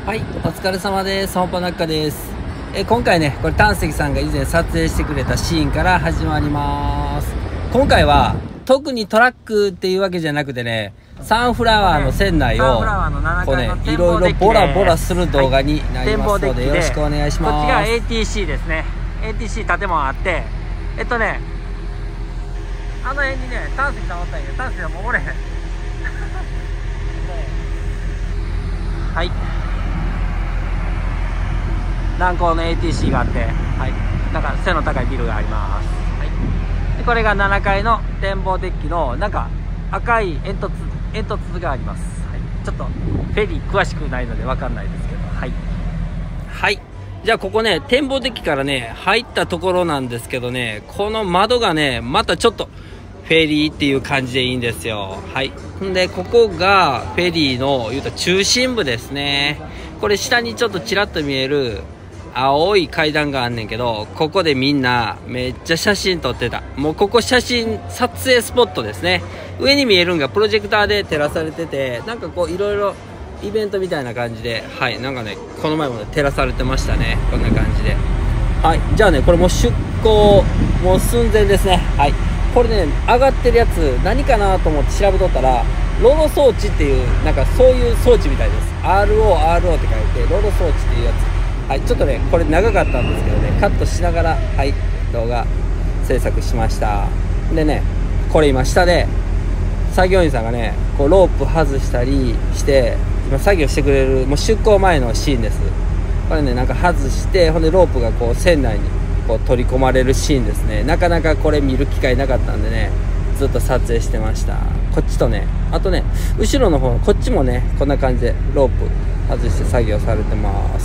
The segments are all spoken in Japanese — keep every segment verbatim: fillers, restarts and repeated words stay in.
はい、お疲れ様です。本舗中です。え今回ね、これ丹石さんが以前撮影してくれたシーンから始まります。今回は特にトラックっていうわけじゃなくてね、サンフラワーの船内をこうね、いろいろボラボラする動画になりますので、よろしくお願いします。 こっちが エーティーシー ですね。 エーティーシー 建物あって、えっとねあの辺にね丹石さんおったんやけど、丹石さんもうおれへんはい、南港の エーティーシー があって、はい、なんか背の高いビルがあります。はい、でこれがななかいの展望デッキのなんか赤い煙突煙突があります。はい、ちょっとフェリー詳しくないので分かんないですけど、はいはい、じゃあここね、展望デッキからね入ったところなんですけどね、この窓がねまたちょっとフェリーっていう感じでいいんですよ。はい、んでここがフェリーの言うと中心部ですね。これ下にちょっとちらっと見える青い階段があんねんけど、ここでみんなめっちゃ写真撮ってた。もうここ写真撮影スポットですね。上に見えるんがプロジェクターで照らされてて、なんかこういろいろイベントみたいな感じで、はい、なんかねこの前もね照らされてましたね。こんな感じで、はい、じゃあねこれもう出港もう寸前ですね。はい、これね上がってるやつ何かなと思って調べとったら、ロード装置っていうなんかそういう装置みたいです。 アールオーアールオー って書いてロード装置っていうやつ。はい、ちょっとねこれ長かったんですけどね、カットしながら、はい、動画制作しました。でね、これ今下で作業員さんがねこうロープ外したりして今作業してくれる、もう出港前のシーンです。これねなんか外して、ほんでロープがこう船内にこう取り込まれるシーンですね。なかなかこれ見る機会なかったんでね、ずっと撮影してました。こっちとね、あとね後ろの方こっちもねこんな感じでロープ外して作業されてます。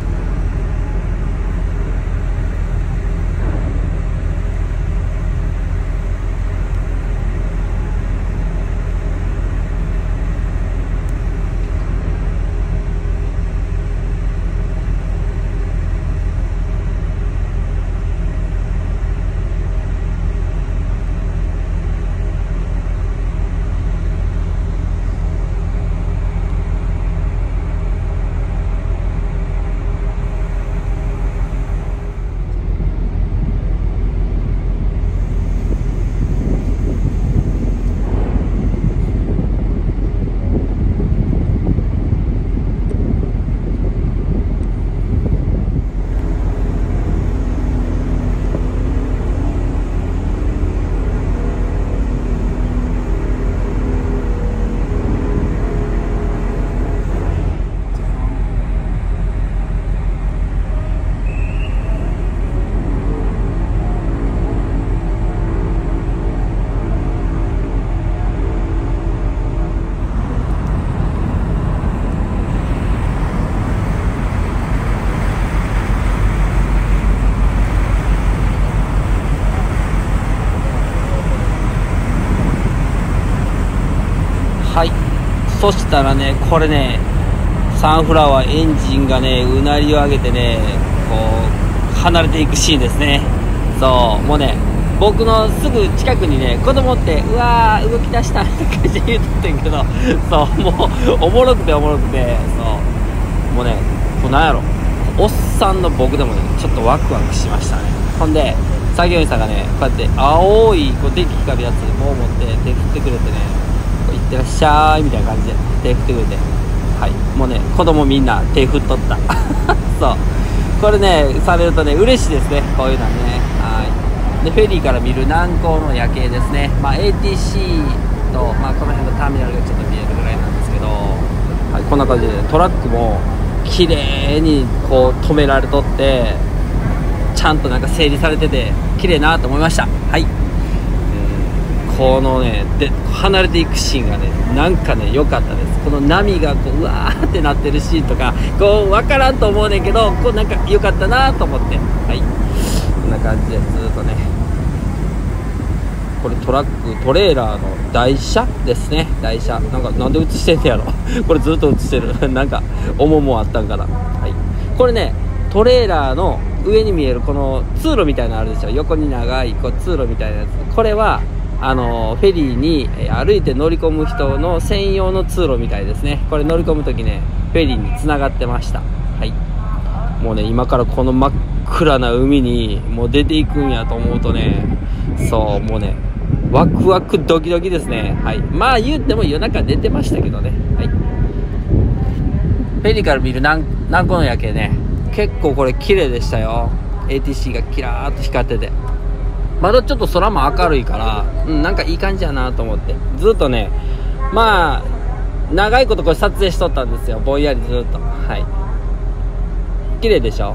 はい、そしたらねこれねサンフラワーエンジンがねうなりを上げてねこう離れていくシーンですね。そうもうね僕のすぐ近くにね子供ってうわー動き出したって感じで言っとってんけど、そうもうおもろくておもろくて、そうもうねこうなんやろおっさんの僕でもねちょっとワクワクしましたね。ほんで作業員さんがねこうやって青いこう電気光るやつもう持って手振ってくれてね、いってらっしゃいみたいな感じで手振ってくれて、はい、もうね子供みんな手振っとったそうこれねされるとね嬉しいですね、こういうのはね。はいでフェリーから見る南港の夜景ですね。まあ エーティーシー と、まあ、この辺のターミナルがちょっと見えるぐらいなんですけど、はい、こんな感じでトラックも綺麗にこう止められとってちゃんとなんか整理されてて綺麗なと思いました。はい、このねで離れていくシーンがねなんかね良かったです。この波がこううわーってなってるシーンとかこう分からんと思うねんけど、こうなんか良かったなと思って、はい、こんな感じでずっとね、これトラックトレーラーの台車ですね。台車なんかなんで映してんねやろこれずっと映してるなんか重もあったんかな。はい、これねトレーラーの上に見えるこの通路みたいなのあるでしょ、横に長いこう通路みたいなやつ、これはあのフェリーに歩いて乗り込む人の専用の通路みたいですね。これ乗り込む時ねフェリーに繋がってました。はい、もうね今からこの真っ暗な海にもう出ていくんやと思うとね、そうもうねワクワクドキドキですね。はい、まあ言っても夜中寝てましたけどね。はい、フェリーから見る南港の夜景ね、結構これ綺麗でしたよ。 エーティーシー がキラーっと光ってて、まだちょっと空も明るいから、うん、なんかいい感じやなと思ってずっとね、まあ長いことこれ撮影しとったんですよ、ぼんやりずっと。はい、綺麗でしょ。はい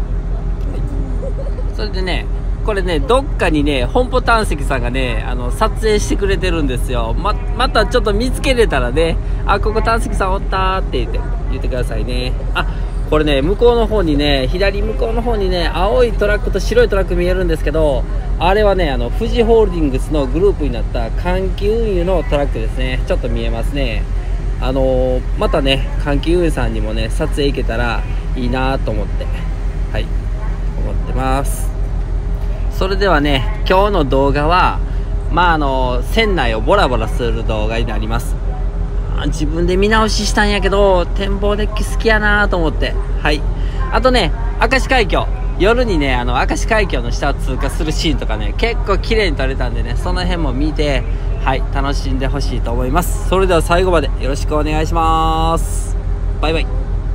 、それでねこれねどっかにね本舗探石さんがねあの撮影してくれてるんですよ。 ま, またちょっと見つけれたらね、あここ探石さんおったーって言って言ってくださいね。あこれね向こうの方にね、左向こうの方にね青いトラックと白いトラック見えるんですけど、あれはねあの富士ホールディングスのグループになった寒気運輸のトラックですね。ちょっと見えますね。あのー、またね寒気運輸さんにもね撮影行けたらいいなと思って、はい思ってます。それではね今日の動画はまああの船内をボラボラする動画になります。自分で見直ししたんやけど展望デッキ好きやなと思って、はい、あとね明石海峡、夜にねあの明石海峡の下を通過するシーンとかね結構綺麗に撮れたんでね、その辺も見て、はい楽しんでほしいと思います。それでは最後までよろしくお願いします。バイバイ。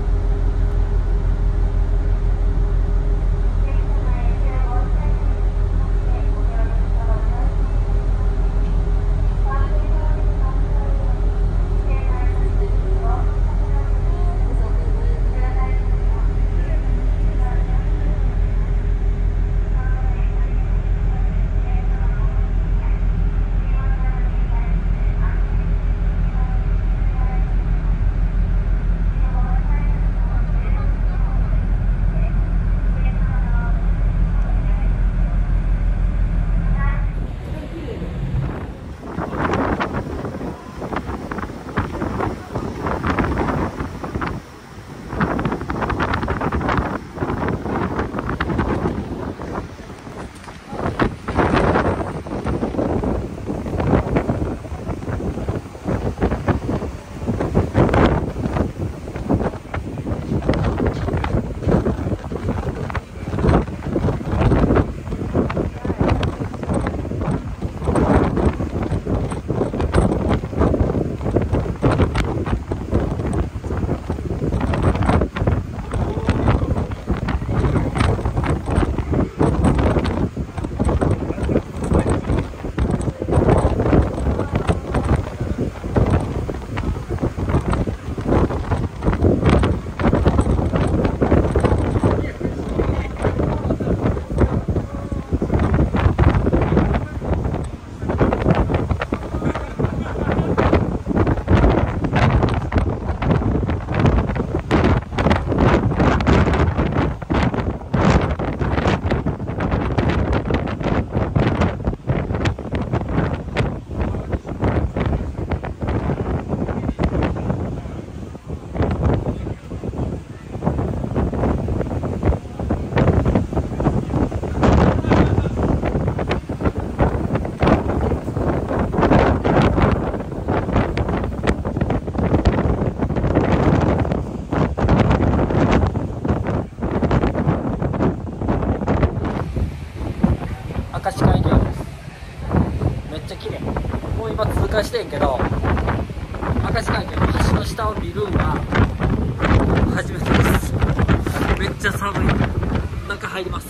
明石海峡です。めっちゃ綺麗。もう今通過してんけど、明石海峡の橋の下を見るんは初めてです。めっちゃ寒い。中入ります。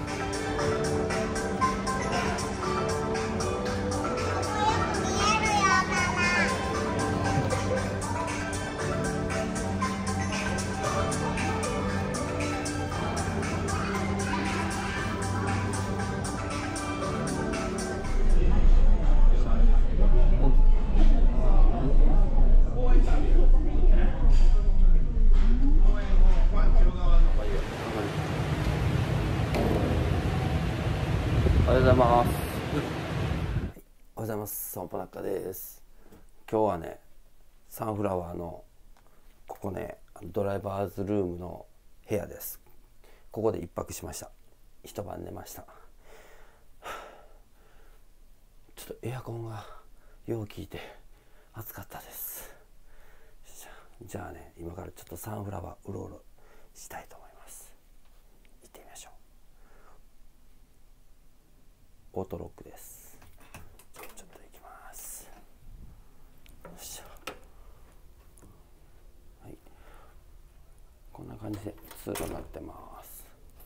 おはようございます。おはようございます。損保中です。今日はね、サンフラワーのここね、ドライバーズルームの部屋です。ここで一泊しました。一晩寝ました。ちょっちょっとエアコンがよう効いて暑かったです。じゃあね、今からちょっとサンフラワーうろうろしたいと思います。行ってみましょう。オートロックです。ちょっと行きます。よいしょ。はい、こんな感じで通路になってます。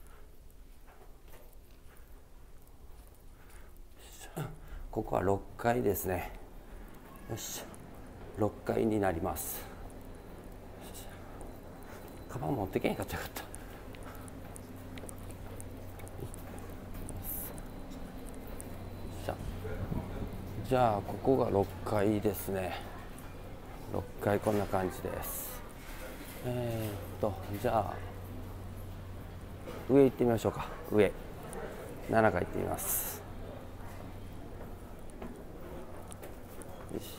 ここはろっかいですね。よし、ろっかいになります。カバン持ってけんかったよかった。じゃあここがろっかいですね。ろっかいこんな感じです。えー、っとじゃあ上行ってみましょうか。上ななかい行ってみます。よしよ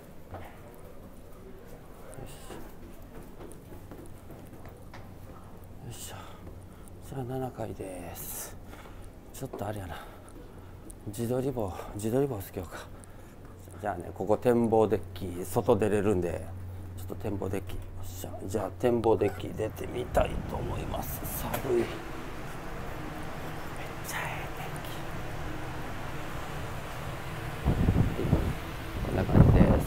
しよいしょ。じゃあななかいです。ちょっとあれやな、自撮り棒自撮り棒つけようか。じゃあね、ここ展望デッキ外出れるんで、ちょっと展望デッキ、じゃあ、じゃあ展望デッキ出てみたいと思います。寒い、めっちゃええ天気。こんな感じです。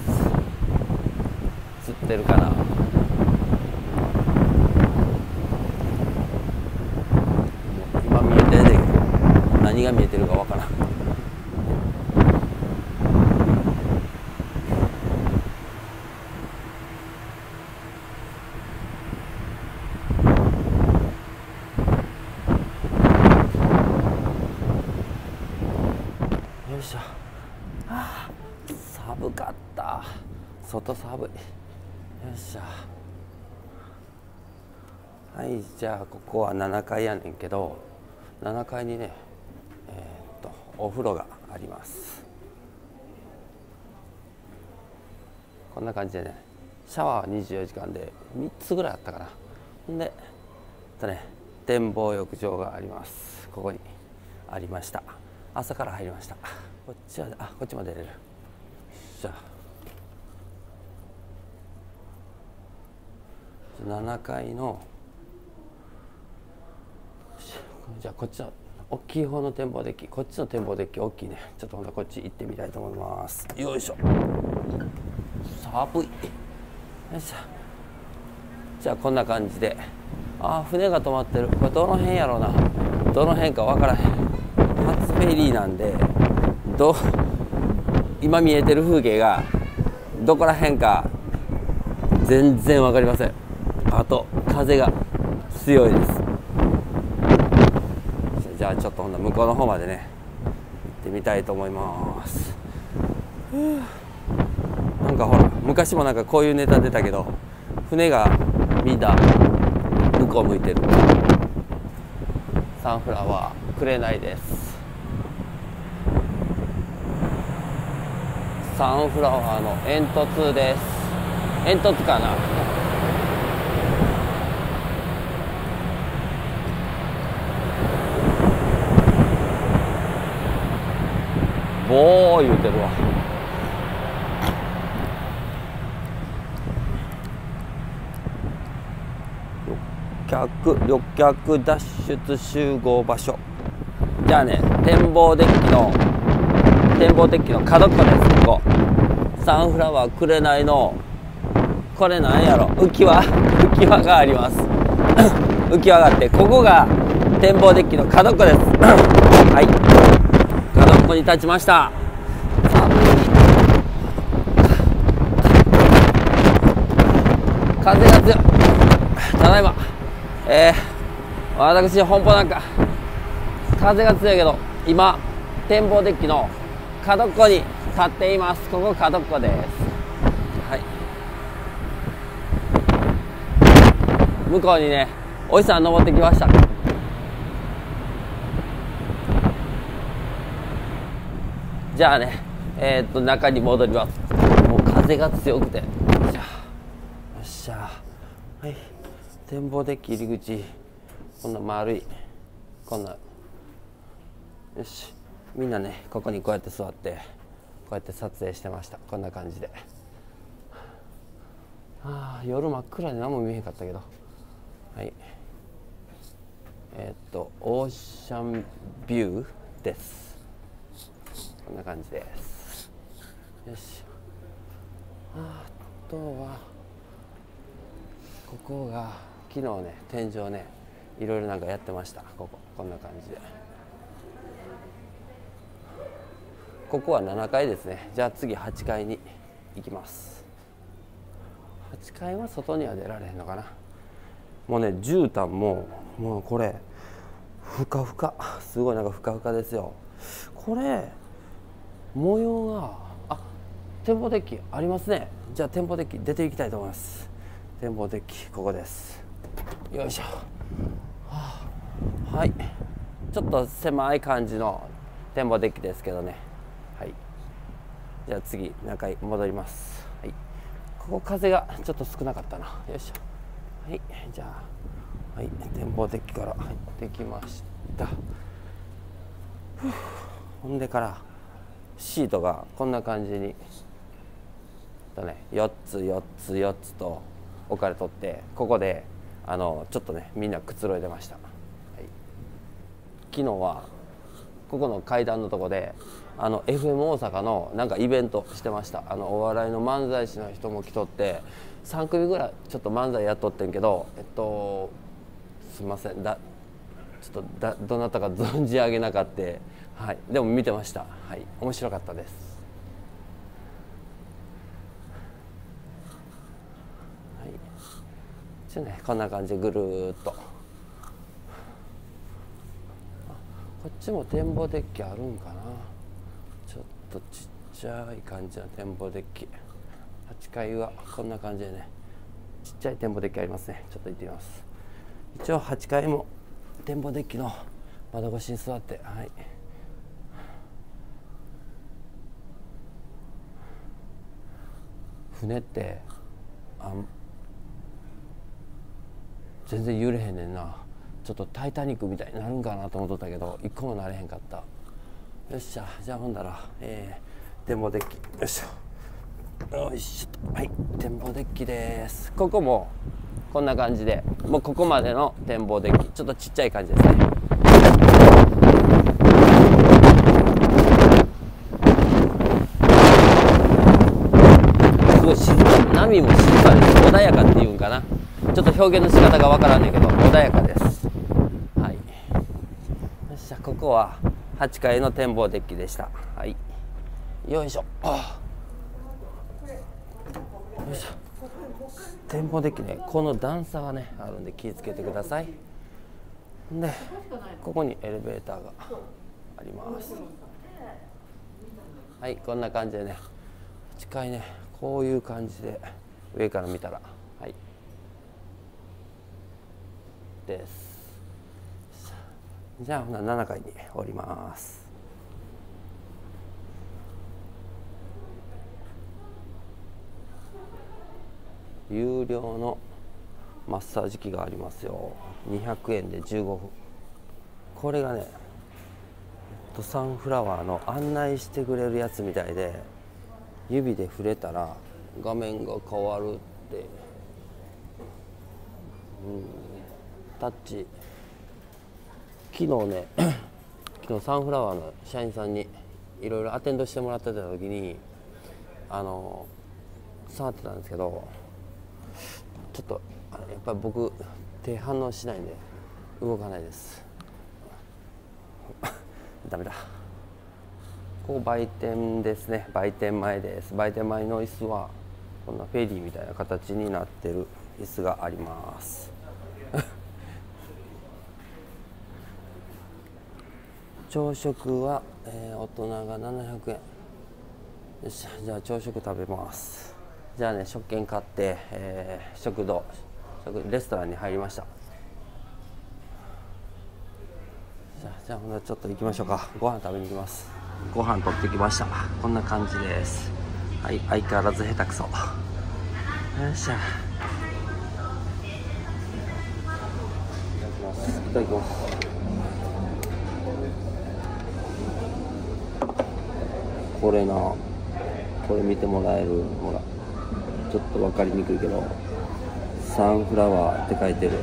映ってるかな。今見えてるで、何が見えてるかわからん。よいしょ。あー、寒かった。外寒い。よいしょ。はい、じゃあここはななかいやねんけど、ななかいにね、えー、っとお風呂があります。こんな感じでね、シャワーはにじゅうよじかんでみっつぐらいあったかな。ほんでとね、展望浴場があります。ここにありました。朝から入りました。こっちは、あ、こっちまで出れる。じゃあななかいの、じゃあこっちの大きい方の展望デッキ、こっちの展望デッキ大きいね。ちょっとほんとこっち行ってみたいと思います。よいしょ。寒い。よいしょ。じゃあこんな感じで、あー、船が止まってる。これどの辺やろうな、どの辺か分からへん。初フェリーなんで、ど今見えてる風景がどこら辺か全然分かりません。あと風が強いです。じゃあちょっとほんな向こうの方までね行ってみたいと思います。なんかほら、昔もなんかこういうネタ出たけど、船がみんな向こう向いてる。サンフラワー紅です。サンフラワーの煙突です。煙突かな。ボー言うてるわ。旅客旅客脱出集合場所。じゃあね、展望デッキの展望デッキの角っこです。ここサンフラワー紅の、これなんやろ、浮き輪浮き輪があります。浮き輪があって、ここが展望デッキの角っこです。はい、角っこに立ちました。風が強い。ただいま、えー、私本舗なんか風が強いけど、今展望デッキの角っこに立っています。ここ角っこです。はい、向こうにね、おじさん登ってきました。じゃあね、えー、っと中に戻ります。もう風が強くて、よっしゃよっしゃ。はい、展望デッキ入り口、こんな丸い、こんな、よし、みんなねここにこうやって座ってうやって撮影してました。こんな感じで。ああ、夜真っ暗で何も見えへんかったけど、はい、えー、っとオーシャンビューです。こんな感じです。よし。あとはここが昨日ね、天井ね、いろいろなんかやってました。こここんな感じで、ここはななかいですね。じゃあ次はちかいに行きます。はちかいは外には出られへんのかな。もうね、絨毯ももうこれふかふか、すごいなんかふかふかですよ。これ模様が、あ、展望デッキありますね。じゃあ展望デッキ出ていきたいと思います。展望デッキここです。よいしょ。はあ、はい、ちょっと狭い感じの展望デッキですけどね。はい、じゃあ次中に戻ります。はい、ここ風がちょっと少なかったな。よいしょ。はい、じゃあ、はい、展望デッキから入ってきました。ほんでからシートがこんな感じにとね、よっつよっつよっつと置かれとって、ここであのちょっとね、みんなくつろいでました。はい、昨日はここの階段のとこであの エフエム 大阪のなんかイベントしてました。あのお笑いの漫才師の人も来とって、さんくみぐらいちょっと漫才やっとってんけど、えっとすいません、だちょっとだどなたか存じ上げなかった、はい、でも見てました。はい、面白かったです。はい、じゃあね、こんな感じでぐるーっと、こっちも展望デッキあるんかな。ちょっとちっちゃい感じの展望デッキ。はちかいはこんな感じでね、ちっちゃい展望デッキありますね。ちょっと行ってみます。一応はちかいも展望デッキの窓越しに座って、はい、船ってあん全然揺れへんねんな。ちょっとタイタニックみたいになるんかなと思っとったけど、一個もなれへんかった。よっしゃ、じゃあほんだら、えー、展望デッキ、よいしょ、よいしょ、はい、展望デッキです。ここもこんな感じで、もうここまでの展望デッキ、ちょっとちっちゃい感じですね。すごい静か、波も静かです。穏やかっていうんかな。ちょっと表現の仕方がわからんねんけど、穏やかです。はい。よっしゃ、ここははちかいの展望デッキでした。はい。よいしょ。ああ、よいしょ。展望デッキね、この段差がねあるんで気をつけてください。で、ここにエレベーターがあります。はい、こんな感じでね、はちかいね、こういう感じで上から見たら、はい。です。じゃあななかいに降ります。有料のマッサージ機がありますよ。にひゃくえんでじゅうごふん。これがね、サンフラワーの案内してくれるやつみたいで、指で触れたら画面が変わるって、うん、タッチ。昨日ね昨日サンフラワーの社員さんにいろいろアテンドしてもらってた時にあの触ってたんですけど、ちょっとやっぱり僕手反応しないんで動かないですダメだ。ここ売店ですね。売店前です。売店前の椅子はこんなフェリーみたいな形になってる椅子があります朝食は、えー、大人がななひゃくえん。よっしゃ、じゃあ朝食食べます。じゃあね、食券買って、えー、食堂食レストランに入りました。じゃあ、じゃあほんならちょっと行きましょうか。ご飯食べに行きます。ご飯取ってきました。こんな感じです。はい、相変わらず下手くそ。よっしゃ、いただきます。これな、 これ見てもらえる、ほらちょっと分かりにくいけどサンフラワーって書いてる。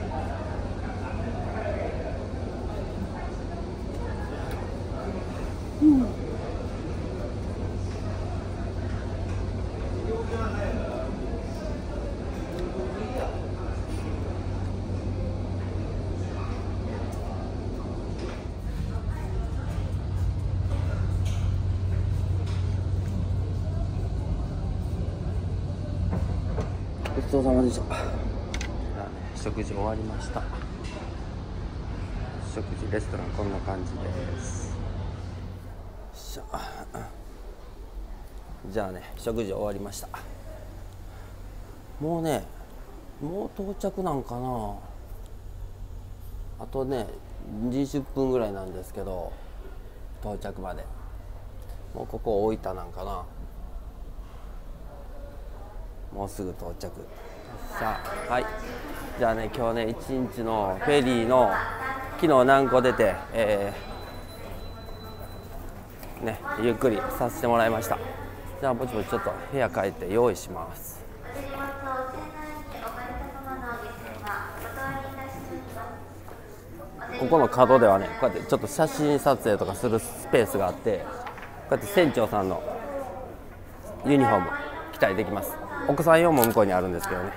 ごちそうさまでした。食事終わりました。食事レストランこんな感じです。しゃじゃあね、食事終わりました。もうね、もう到着なんかな。あとねにじゅっぷんぐらいなんですけど、到着まで。もうここ大分なんかな。もうすぐ到着。さあ、はい。じゃあね、今日ね、一日のフェリーの昨日何個出て、えー、ね、ゆっくりさせてもらいました。じゃあぼちぼちちょっと部屋帰って用意します。ここの角ではね、こうやってちょっと写真撮影とかするスペースがあって、こうやって船長さんのユニフォーム着たりできます。お子さん用も向こうにあるんですけどね。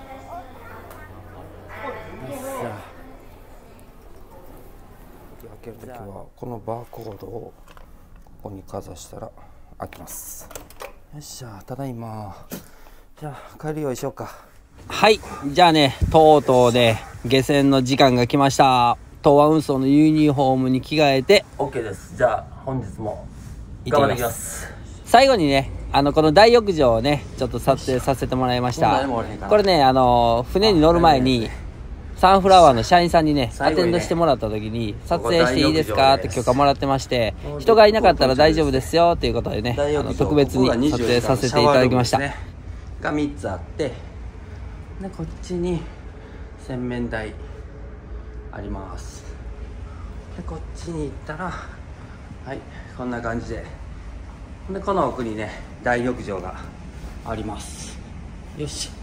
開けるときはこのバーコードをここにかざしたら開きます。よっしゃ、ただいま。じゃあ帰る用意しようか。 はい、じゃあね、とうとうで下船の時間が来ました。東和運送のユニフォームに着替えて OK です。じゃあ本日も頑張っていきます。 最後にね、あのこの大浴場をねちょっと撮影させてもらいました。これね、あの船に乗る前にサンフラワーの社員さんにねアテンドしてもらった時に撮影していいですかって許可もらってまして、人がいなかったら大丈夫ですよっていうことでね、あの特別に撮影させていただきました。 がみっつあって、でこっちに洗面台あります。でこっちに行ったら、はい、こんな感じで、でこの奥にね大浴場があります。よし、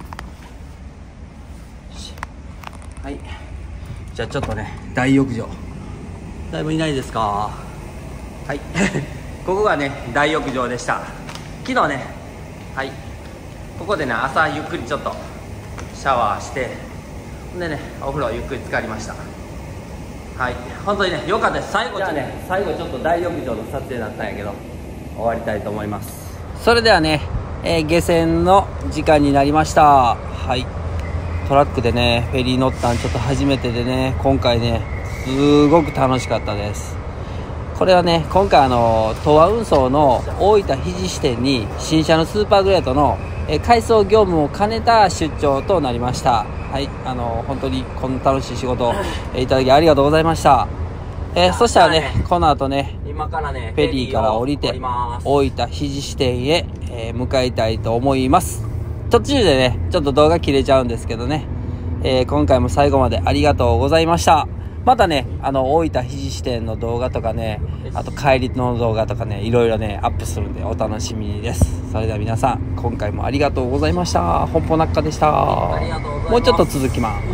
はい、じゃあちょっとね大浴場、だいぶいないですか。はいここがね大浴場でした。昨日ね、はい、ここでね朝ゆっくりちょっとシャワーしてでねお風呂ゆっくり浸かりました。はい、本当にね良かったです。最後じゃあね、最後ちょっと大浴場の撮影だったんやけど終わりたいと思います。 それではね、えー、下船の時間になりました。はい、トラックでねフェリー乗ったんちょっと初めてでね、今回ねすごく楽しかったです。これはね、今回あの東和運送の大分肘支店に新車のスーパーグレートのえ改装業務を兼ねた出張となりました。はい、あの本当にこんな楽しい仕事をいただきありがとうございました。えー、そしたらね、この後ね、 今からねフェリーから降りて大分肘支店へ、えー、向かいたいと思います。途中でねちょっと動画切れちゃうんですけどね、えー、今回も最後までありがとうございました。またね、あの大分肘支店の動画とかね、あと帰りの動画とかね、いろいろねアップするんでお楽しみにです。それでは皆さん、今回もありがとうございました。本舗中でした。もうちょっと続きます。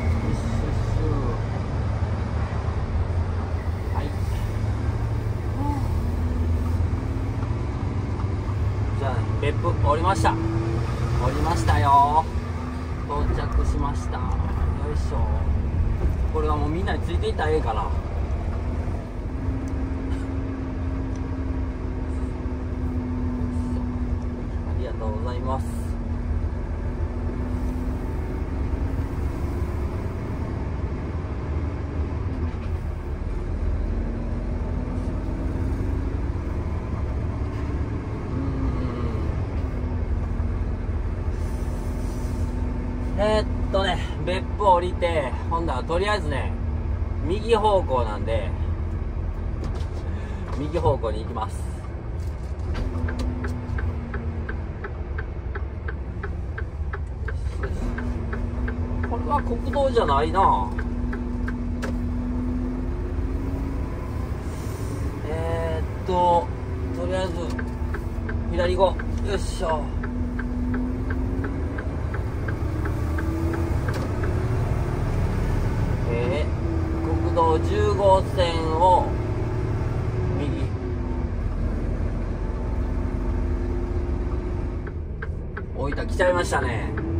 じゃあ、ね、別府降りました。降りましたよ。到着しました。よいしょ。これはもうみんなについていったらええかな。ありがとうございます。えー、っとね、別府降りて、今度はとりあえずね、右方向なんで、右方向に行きます。これは国道じゃないな。えー、っと、とりあえず、 左行こう。よいしょ。えー、国道じゅう号線を右。大分来ちゃいましたね。